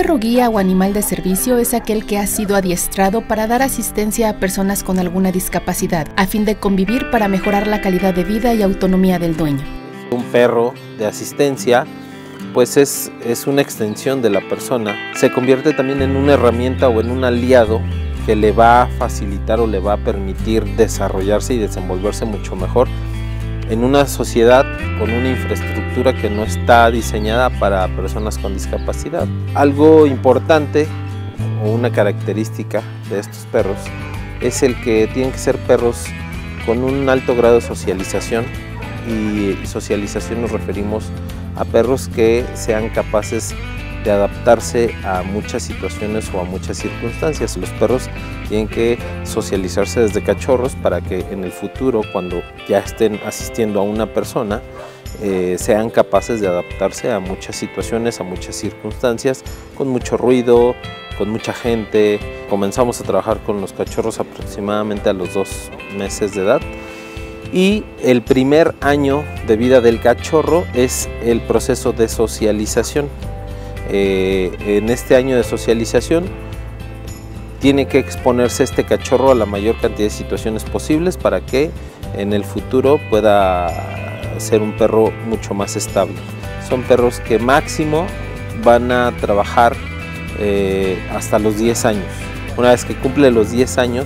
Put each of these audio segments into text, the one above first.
perro guía o animal de servicio es aquel que ha sido adiestrado para dar asistencia a personas con alguna discapacidad, a fin de convivir para mejorar la calidad de vida y autonomía del dueño. Un perro de asistencia pues es una extensión de la persona. Se convierte también en una herramienta o en un aliado que le va a facilitar o le va a permitir desarrollarse y desenvolverse mucho mejor en una sociedad con una infraestructura que no está diseñada para personas con discapacidad. Algo importante o una característica de estos perros es el que tienen que ser perros con un alto grado de socialización, y socialización nos referimos a perros que sean capaces de adaptarse a muchas situaciones o a muchas circunstancias. Los perros tienen que socializarse desde cachorros para que en el futuro, cuando ya estén asistiendo a una persona, sean capaces de adaptarse a muchas situaciones, a muchas circunstancias, con mucho ruido, con mucha gente. Comenzamos a trabajar con los cachorros aproximadamente a los 2 meses de edad. Y el primer año de vida del cachorro es el proceso de socialización. En este año de socialización tiene que exponerse este cachorro a la mayor cantidad de situaciones posibles para que en el futuro pueda ser un perro mucho más estable. Son perros que máximo van a trabajar hasta los 10 años. Una vez que cumple los 10 años,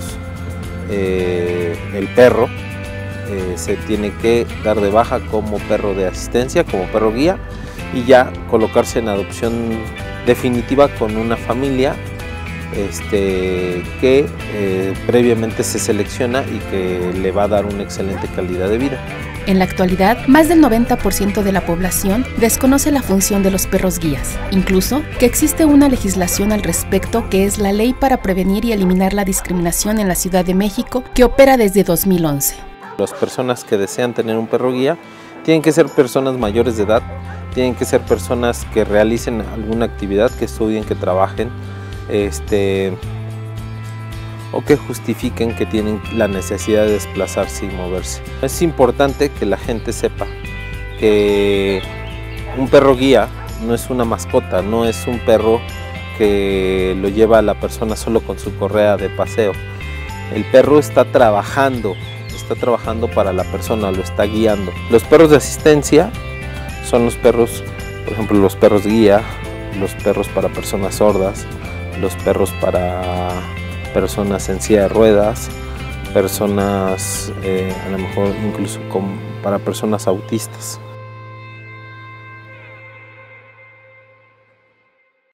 el perro se tiene que dar de baja como perro de asistencia, como perro guía, y ya colocarse en adopción definitiva con una familia que previamente se selecciona y que le va a dar una excelente calidad de vida. En la actualidad, más del 90% de la población desconoce la función de los perros guías, incluso que existe una legislación al respecto, que es la Ley para Prevenir y Eliminar la Discriminación en la Ciudad de México, que opera desde 2011. Las personas que desean tener un perro guía tienen que ser personas mayores de edad, tienen que ser personas que realicen alguna actividad, que estudien, que trabajen, o que justifiquen que tienen la necesidad de desplazarse y moverse. Es importante que la gente sepa que un perro guía no es una mascota, no es un perro que lo lleva a la persona solo con su correa de paseo. El perro está trabajando para la persona, lo está guiando. Los perros de asistencia son los perros, por ejemplo, los perros guía, los perros para personas sordas, los perros para personas en silla de ruedas, personas a lo mejor incluso para personas autistas.